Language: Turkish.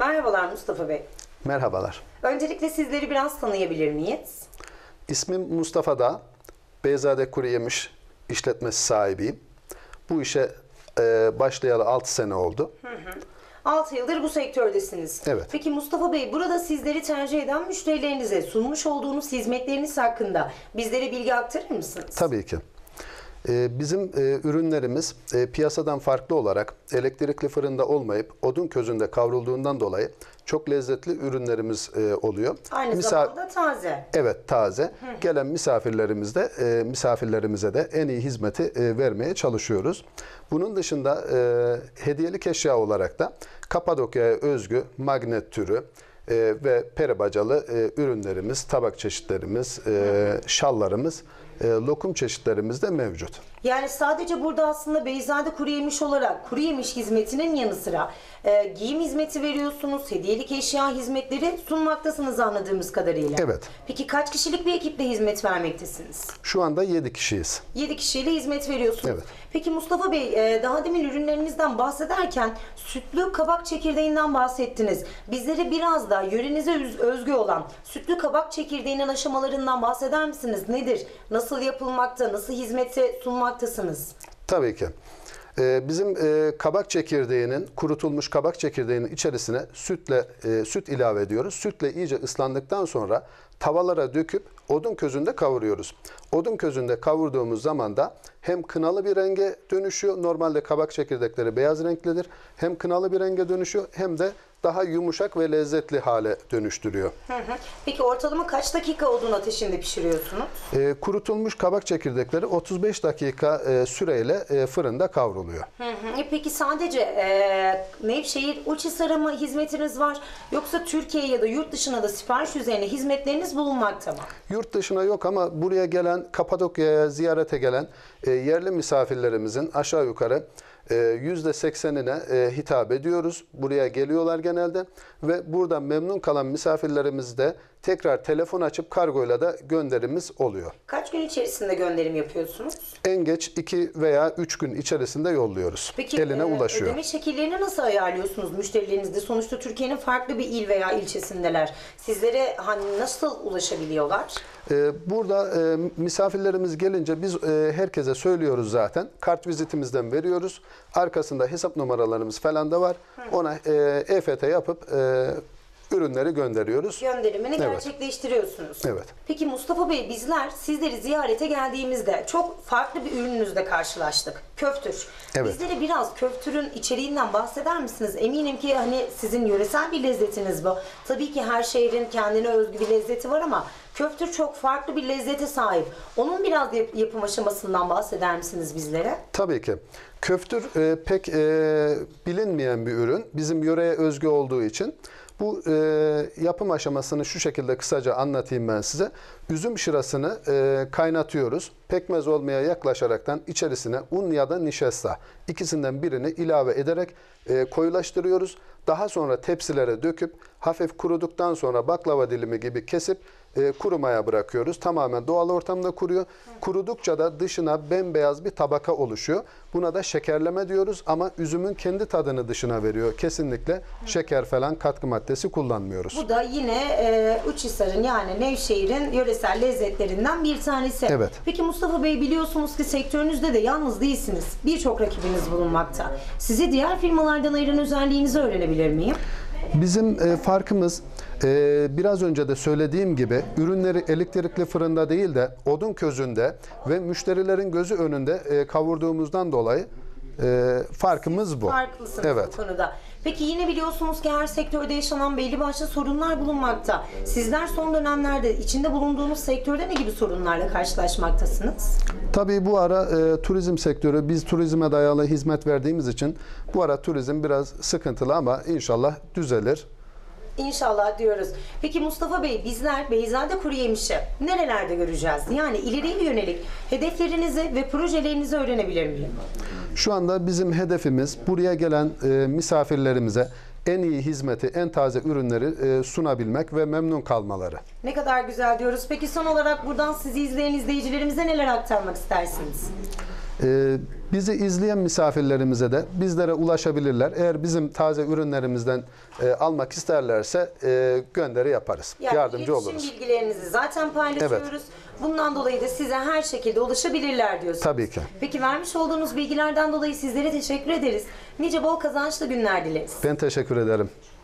Merhabalar Mustafa Bey. Merhabalar. Öncelikle sizleri biraz tanıyabilir miyiz? İsmim Mustafa Dağ. Beyzade Kuruyemiş işletmesi sahibiyim. Bu işe başlayalı 6 sene oldu. 6 yıldır bu sektördesiniz. Evet. Peki Mustafa Bey, burada sizleri tercih eden müşterilerinize sunmuş olduğunuz hizmetleriniz hakkında bizlere bilgi aktarır mısınız? Tabii ki. Bizim ürünlerimiz piyasadan farklı olarak elektrikli fırında olmayıp odun közünde kavrulduğundan dolayı çok lezzetli ürünlerimiz oluyor. Aynı zamanda taze. Evet, taze. Gelen misafirlerimize de en iyi hizmeti vermeye çalışıyoruz. Bunun dışında hediyelik eşya olarak da Kapadokya'ya özgü magnet türü ve peribacalı ürünlerimiz, tabak çeşitlerimiz, şallarımız, lokum çeşitlerimiz de mevcut. Yani sadece burada aslında Beyzade Kuruyemiş olarak kuru yemiş hizmetinin yanı sıra giyim hizmeti veriyorsunuz, hediyelik eşya hizmetleri sunmaktasınız anladığımız kadarıyla. Evet. Peki kaç kişilik bir ekiple hizmet vermektesiniz? Şu anda 7 kişiyiz. 7 kişiyle hizmet veriyorsunuz. Evet. Peki Mustafa Bey, daha demin ürünlerinizden bahsederken sütlü kabak çekirdeğinden bahsettiniz. Bizlere biraz da yörenize özgü olan sütlü kabak çekirdeğinin aşamalarından bahseder misiniz? Nedir? Nasıl yapılmakta? Nasıl hizmete sunmaktasınız? Tabii ki. Bizim kabak çekirdeğinin, kurutulmuş kabak çekirdeğinin içerisine süt ilave ediyoruz. Sütle iyice ıslandıktan sonra tavalara döküp odun közünde kavuruyoruz. Odun közünde kavurduğumuz zaman da hem kınalı bir renge dönüşüyor. Normalde kabak çekirdekleri beyaz renklidir. Hem kınalı bir renge dönüşüyor hem de daha yumuşak ve lezzetli hale dönüştürüyor. Peki ortalama kaç dakika odun ateşinde pişiriyorsunuz? Kurutulmuş kabak çekirdekleri 35 dakika süreyle fırında kavruluyor. Peki sadece Nevşehir, Uçhisar'a mı hizmetiniz var? Yoksa Türkiye ya da yurt dışına da sipariş üzerine hizmetleriniz bulunmakta mı? Yurt dışına yok ama buraya gelen, Kapadokya'ya ziyarete gelen yerli misafirlerimizin aşağı yukarı %80'ine hitap ediyoruz. Buraya geliyorlar genelde ve burada memnun kalan misafirlerimiz de tekrar telefon açıp kargoyla da gönderimiz oluyor. Kaç gün içerisinde gönderim yapıyorsunuz? En geç 2 veya 3 gün içerisinde yolluyoruz. Peki eline ulaşıyor. ödeme şekillerini nasıl ayarlıyorsunuz müşterilerinizde? Sonuçta Türkiye'nin farklı bir il veya ilçesindeler. Sizlere nasıl ulaşabiliyorlar? Burada misafirlerimiz gelince biz herkese söylüyoruz zaten. Kart vizitimizden veriyoruz. Arkasında hesap numaralarımız falan da var. Ona EFT yapıp ürünleri gönderiyoruz. Gönderimini gerçekleştiriyorsunuz. Evet. Peki Mustafa Bey, bizler sizleri ziyarete geldiğimizde çok farklı bir ürününüzle karşılaştık. Köftür. Evet. Bizlere biraz köftürün içeriğinden bahseder misiniz? Eminim ki sizin yöresel bir lezzetiniz bu. Tabii ki her şehrin kendine özgü bir lezzeti var ama köftür çok farklı bir lezzete sahip. Onun biraz yapım aşamasından bahseder misiniz bizlere? Tabii ki. Köftür pek bilinmeyen bir ürün. Bizim yöreye özgü olduğu için. Bu yapım aşamasını şu şekilde kısaca anlatayım ben size. Üzüm şırasını kaynatıyoruz. Pekmez olmaya yaklaşaraktan içerisine un ya da nişasta ikisinden birini ilave ederek koyulaştırıyoruz. Daha sonra tepsilere döküp hafif kuruduktan sonra baklava dilimi gibi kesip kurumaya bırakıyoruz. Tamamen doğal ortamda kuruyor. Kurudukça da dışına bembeyaz bir tabaka oluşuyor. Buna da şekerleme diyoruz ama üzümün kendi tadını dışına veriyor. Kesinlikle şeker falan katkı maddesi kullanmıyoruz. Bu da yine Uçhisar'ın yani Nevşehir'in yöresel lezzetlerinden bir tanesi. Evet. Peki Mustafa Bey, biliyorsunuz ki sektörünüzde de yalnız değilsiniz. Birçok rakibiniz bulunmakta. Sizi diğer firmalardan ayıran özelliğinizi öğrenebilir miyim? Bizim farkımız biraz önce de söylediğim gibi ürünleri elektrikli fırında değil de odun közünde ve müşterilerin gözü önünde kavurduğumuzdan dolayı farkımız bu. Farklısınız Evet. bu konuda. Peki yine biliyorsunuz ki her sektörde yaşanan belli başlı sorunlar bulunmakta. Sizler son dönemlerde içinde bulunduğunuz sektörde ne gibi sorunlarla karşılaşmaktasınız? Tabii bu ara turizm sektörü, biz turizme dayalı hizmet verdiğimiz için bu ara turizm biraz sıkıntılı ama inşallah düzelir. İnşallah diyoruz. Peki Mustafa Bey, bizler Beyzade Kuruyemiş'i nerelerde göreceğiz? Yani ileriye yönelik hedeflerinizi ve projelerinizi öğrenebilir miyim? Şu anda bizim hedefimiz buraya gelen misafirlerimize en iyi hizmeti, en taze ürünleri sunabilmek ve memnun kalmaları. Ne kadar güzel diyoruz. Peki son olarak buradan sizi izleyen izleyicilerimize neler aktarmak istersiniz? Bizi izleyen misafirlerimize de bizlere ulaşabilirler. Eğer bizim taze ürünlerimizden almak isterlerse gönderi yaparız. Yani Yardımcı iletişim oluruz. bilgilerinizi zaten paylaşıyoruz. Bundan dolayı da size her şekilde ulaşabilirler diyorsunuz. Tabii ki. Peki vermiş olduğunuz bilgilerden dolayı sizlere teşekkür ederiz. Nice bol kazançlı günler dileriz. Ben teşekkür ederim.